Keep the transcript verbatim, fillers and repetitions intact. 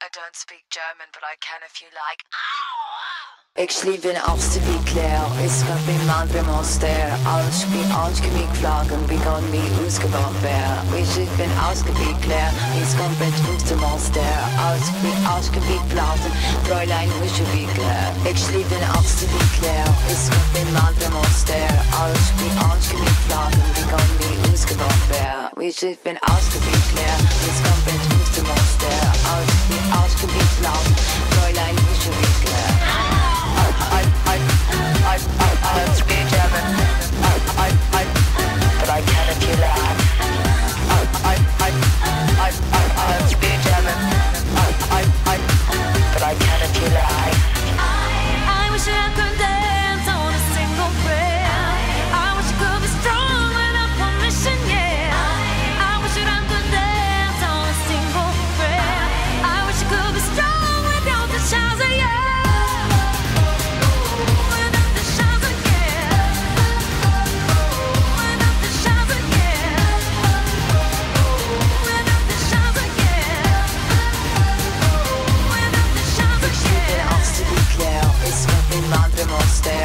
I don't speak German, but I can if you like. Ik sliep in afstebeklæder, isker min mandre monster. Als vi afskebik flaggen, begon vi uskebomber. Hvis ik ben afstebeklæder, isker mit Fußmonster. Als vi afskebik blasen, Fräulein Uschebikler. Ik sliep in afstebeklæder, isker min mandre monster. Als vi afskebik flaggen, begon vi uskebomber. Hvis ik ben afstebeklæder, isker mit Fußmonster. Als vi afskebik blasen, Fräulein Uschebikler. I, I, I, I, I don't speak German. I, I, I, but I can if you like. I, I, I, I, I, I don't speak German. I, I, I, but I can if you like. I wish I could dance on a single prayer. I wish I could be strong without permission, yeah. I wish that I could dance on a single prayer. I wish I could be strong without the shouts of yeah. Monster